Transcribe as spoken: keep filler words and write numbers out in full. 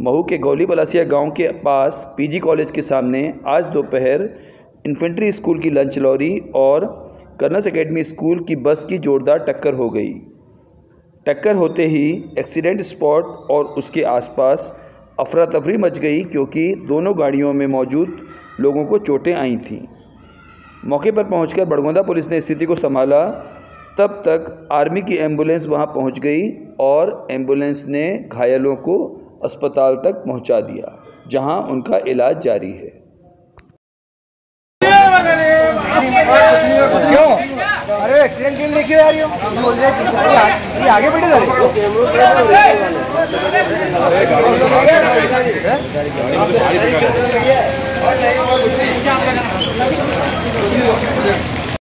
महू के गौली बलासिया गांव के पास पीजी कॉलेज के सामने आज दोपहर इन्फेंट्री स्कूल की लंच लॉरी और कर्नल्स एकेडमी स्कूल की बस की जोरदार टक्कर हो गई। टक्कर होते ही एक्सीडेंट स्पॉट और उसके आसपास अफरा तफरी मच गई, क्योंकि दोनों गाड़ियों में मौजूद लोगों को चोटें आई थीं। मौके पर पहुंचकर बड़गोंदा पुलिस ने स्थिति को संभाला। तब तक आर्मी की एम्बुलेंस वहां पहुंच गई और एम्बुलेंस ने घायलों को अस्पताल तक पहुंचा दिया, जहां उनका इलाज जारी है। क्यों? अरे एक्सीडेंट क्यों लेके आ रही हो? बोल रहे ये आगे बढ़े जा रही है।